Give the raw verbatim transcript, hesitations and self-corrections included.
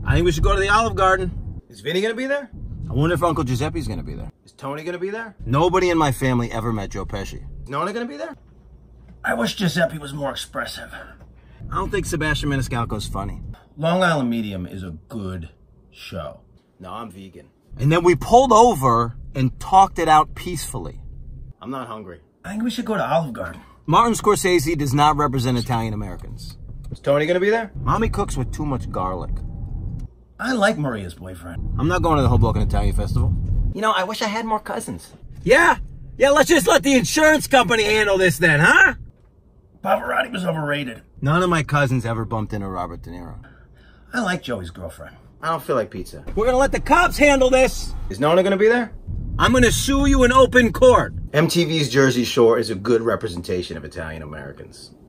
I think we should go to the Olive Garden. Is Vinny gonna be there? I wonder if Uncle Giuseppe's gonna be there. Is Tony gonna be there? Nobody in my family ever met Joe Pesci. Is Nona gonna be there? I wish Giuseppe was more expressive. I don't think Sebastian Maniscalco's funny. Long Island Medium is a good show. No, I'm vegan. And then we pulled over and talked it out peacefully. I'm not hungry. I think we should go to Olive Garden. Martin Scorsese does not represent Italian Americans. Is Tony gonna be there? Mommy cooks with too much garlic. I like Maria's boyfriend. I'm not going to the Hoboken Italian Festival. You know, I wish I had more cousins. Yeah? Yeah, let's just let the insurance company handle this then, huh? Pavarotti was overrated. None of my cousins ever bumped into Robert De Niro. I like Joey's girlfriend. I don't feel like pizza. We're gonna let the cops handle this. Is Nona gonna be there? I'm gonna sue you in open court. M T V's Jersey Shore is a good representation of Italian Americans.